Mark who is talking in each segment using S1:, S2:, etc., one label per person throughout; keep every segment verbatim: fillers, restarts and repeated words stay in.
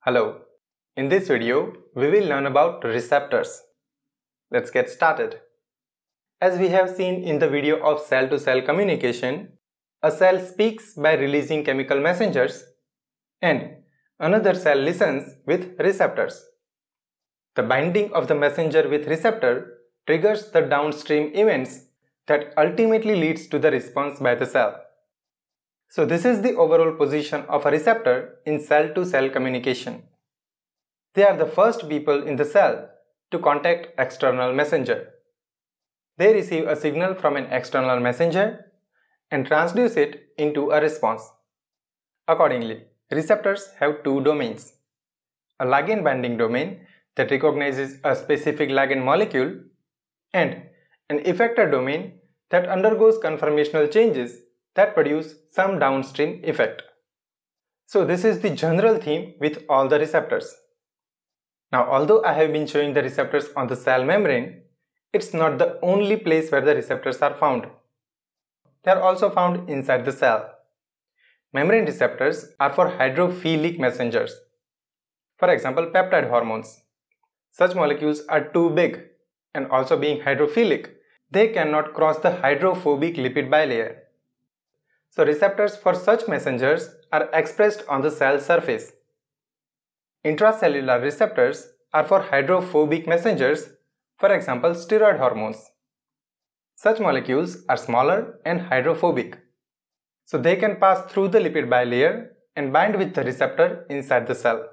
S1: Hello, in this video we will learn about receptors. Let's get started. As we have seen in the video of cell-to-cell communication, a cell speaks by releasing chemical messengers and another cell listens with receptors. The binding of the messenger with receptor triggers the downstream events that ultimately leads to the response by the cell. So this is the overall position of a receptor in cell-to-cell communication. They are the first people in the cell to contact external messenger. They receive a signal from an external messenger and transduce it into a response. Accordingly, receptors have two domains: a ligand binding domain that recognizes a specific ligand molecule and an effector domain that undergoes conformational changes that produce some downstream effect. So this is the general theme with all the receptors. Now, although I have been showing the receptors on the cell membrane, it's not the only place where the receptors are found. They are also found inside the cell. Membrane receptors are for hydrophilic messengers. For example, peptide hormones. Such molecules are too big, and also being hydrophilic, they cannot cross the hydrophobic lipid bilayer. So receptors for such messengers are expressed on the cell surface. Intracellular receptors are for hydrophobic messengers, for example steroid hormones. Such molecules are smaller and hydrophobic, so they can pass through the lipid bilayer and bind with the receptor inside the cell.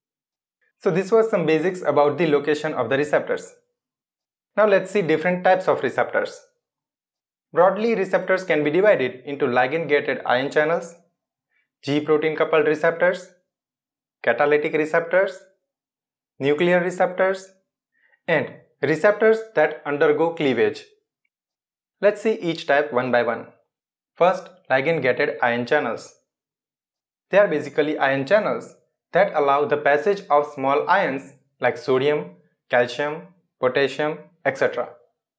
S1: So this was some basics about the location of the receptors. Now let's see different types of receptors. Broadly, receptors can be divided into ligand-gated ion channels, G-protein coupled receptors, catalytic receptors, nuclear receptors, and receptors that undergo cleavage. Let's see each type one by one. First, ligand-gated ion channels. They are basically ion channels that allow the passage of small ions like sodium, calcium, potassium, et cetera.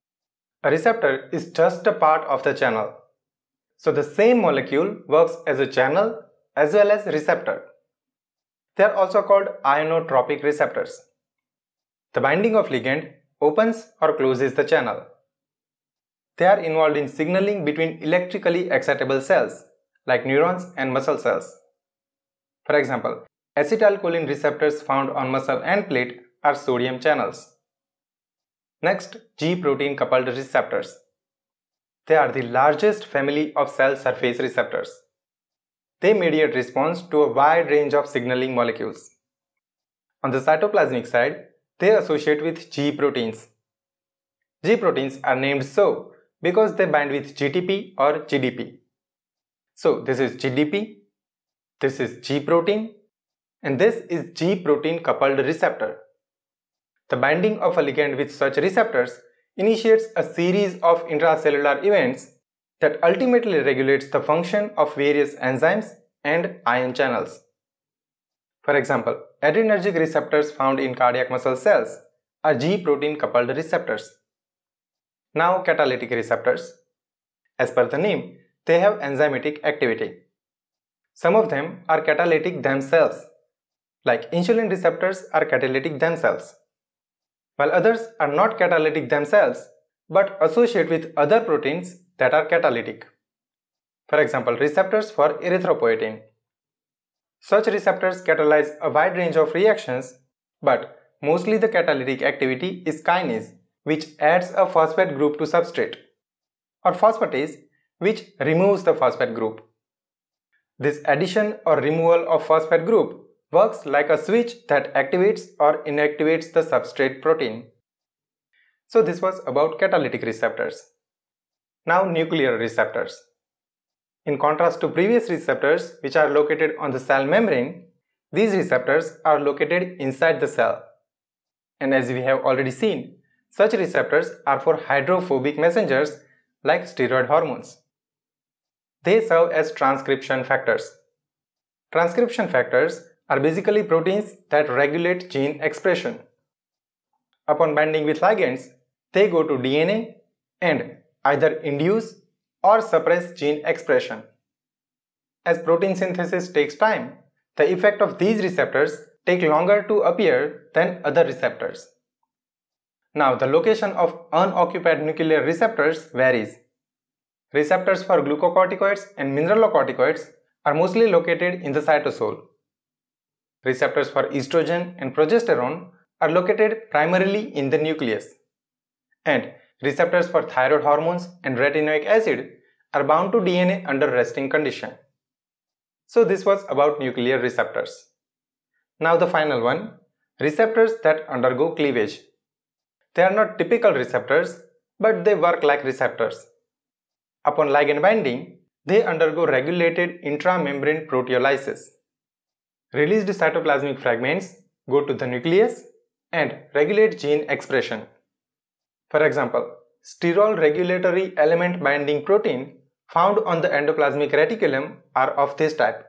S1: A receptor is just a part of the channel. So the same molecule works as a channel as well as receptor. They are also called ionotropic receptors. The binding of ligand opens or closes the channel. They are involved in signaling between electrically excitable cells like neurons and muscle cells. For example, acetylcholine receptors found on muscle end plate are sodium channels. Next, G-protein coupled receptors. They are the largest family of cell surface receptors. They mediate response to a wide range of signaling molecules. On the cytoplasmic side, they associate with G proteins. G proteins are named so because they bind with G T P or G D P. So this is G D P, this is G protein, and this is G protein coupled receptor. The binding of a ligand with such receptors initiates a series of intracellular events that ultimately regulates the function of various enzymes and ion channels. For example, adrenergic receptors found in cardiac muscle cells are G-protein coupled receptors. Now, catalytic receptors. As per the name, they have enzymatic activity. Some of them are catalytic themselves, like insulin receptors are catalytic themselves, while others are not catalytic themselves but associate with other proteins that are catalytic. For example, receptors for erythropoietin. Such receptors catalyze a wide range of reactions, but mostly the catalytic activity is kinase, which adds a phosphate group to substrate, or phosphatase, which removes the phosphate group. This addition or removal of phosphate group works like a switch that activates or inactivates the substrate protein. So this was about catalytic receptors. Now, nuclear receptors. In contrast to previous receptors which are located on the cell membrane, these receptors are located inside the cell. And as we have already seen, such receptors are for hydrophobic messengers like steroid hormones. They serve as transcription factors. Transcription factors are basically proteins that regulate gene expression. Upon binding with ligands, they go to D N A and either induce or suppress gene expression. As protein synthesis takes time, the effect of these receptors take longer to appear than other receptors. Now, the location of unoccupied nuclear receptors varies. Receptors for glucocorticoids and mineralocorticoids are mostly located in the cytosol. Receptors for estrogen and progesterone are located primarily in the nucleus. And receptors for thyroid hormones and retinoic acid are bound to D N A under resting condition. So this was about nuclear receptors. Now the final one, receptors that undergo cleavage. They are not typical receptors, but they work like receptors. Upon ligand binding, they undergo regulated intramembrane proteolysis. Released cytoplasmic fragments go to the nucleus and regulate gene expression. For example, sterol regulatory element binding protein found on the endoplasmic reticulum are of this type.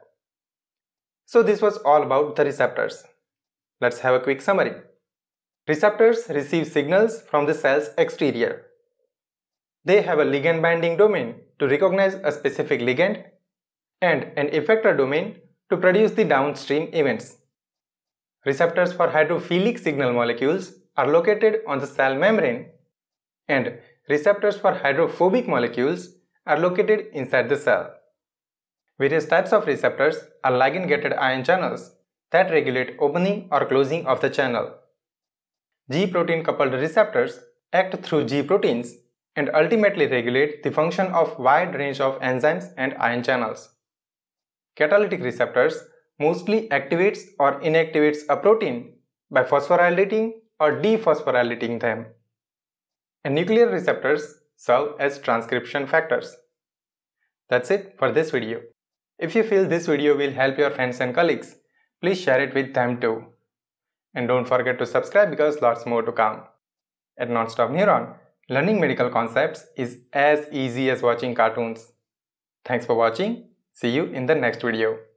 S1: So this was all about the receptors. Let's have a quick summary. Receptors receive signals from the cell's exterior. They have a ligand binding domain to recognize a specific ligand and an effector domain to produce the downstream events. Receptors for hydrophilic signal molecules are located on the cell membrane, and receptors for hydrophobic molecules are located inside the cell. Various types of receptors are ligand-gated ion channels that regulate opening or closing of the channel. G-protein coupled receptors act through G proteins and ultimately regulate the function of wide range of enzymes and ion channels. Catalytic receptors mostly activates or inactivates a protein by phosphorylating or dephosphorylating them. And nuclear receptors serve as transcription factors. That's it for this video. If you feel this video will help your friends and colleagues, please share it with them too. And don't forget to subscribe because lots more to come. At Nonstop Neuron, learning medical concepts is as easy as watching cartoons. Thanks for watching. See you in the next video.